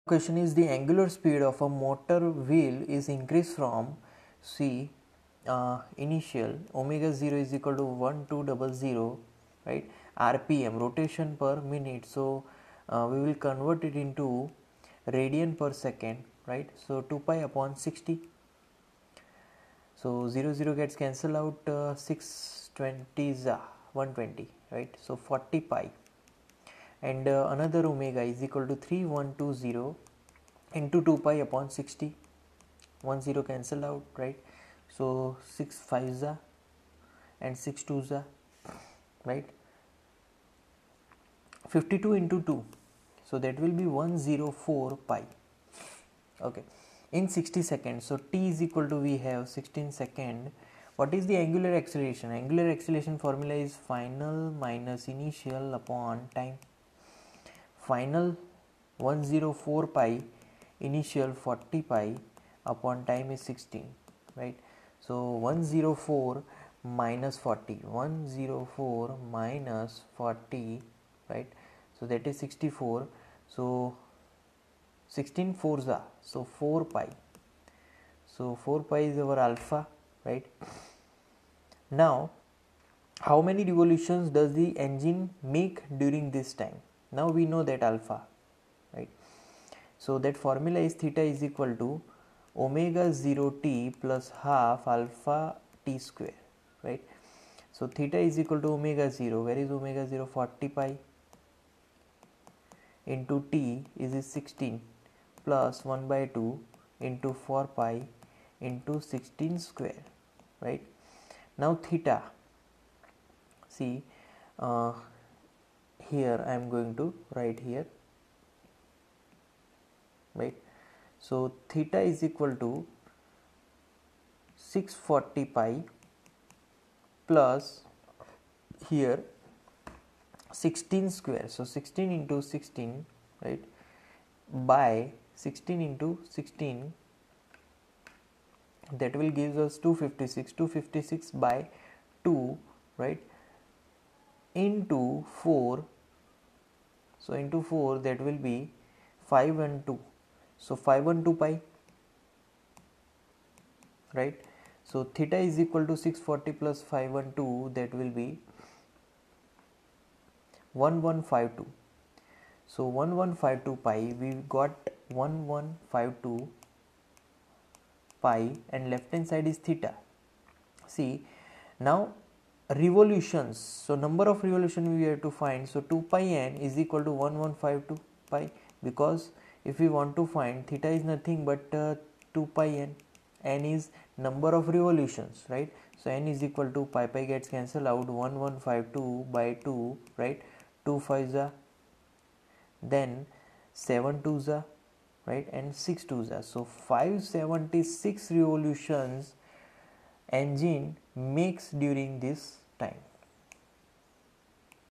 question is the angular speed of a motor wheel is increased from C initial omega 0 is equal to 1200, right, rpm, rotation per minute. So we will convert it into radian per second, right? So 2 pi upon 60. So 0 0 gets cancelled out, 620 is 120, right? So 40 pi, and another omega is equal to 3120 into 2 pi upon 60. 1 0 cancel out, right? So 6 5s and 6 2s, right? 52 into 2, so that will be 104 pi, okay, in 60 seconds. So t is equal to, we have 16 second. What is the angular acceleration? Angular acceleration formula is final minus initial upon time. Final 104 pi, initial 40 pi, upon time is 16, right? So 104 minus 40, 104 minus 40, right? So that is 64. So 16 fours are, so 4 pi. So 4 pi is our alpha, right? Now how many revolutions does the engine make during this time? Now we know that alpha, right? So that formula is theta is equal to omega 0 t plus half alpha t square, right? So theta is equal to omega 0. Where is omega 0? 40 pi into t is 16 plus 1 by 2 into 4 pi into 16 square, right? Now theta, see, here I am going to write here, right? So theta is equal to 640 pi plus here 16 square, so 16 into 16, right, by 16 into 16, that will give us 256, 256 by 2, right, into 4. So into 4, that will be 512. So 512 pi, right? So theta is equal to 640 plus 512, that will be 1152. So 1152 pi, we got 1152 pi, and left hand side is theta. See, now revolutions, so number of revolution we have to find. So 2 pi n is equal to 1152 pi, because if we want to find, theta is nothing but 2 pi n is number of revolutions, right? So n is equal to, pi gets cancelled out, 1152 by 2, right? 2 5s are, then 7 2s are, right, and 6 2s are. So 576 revolutions engine makes during this time.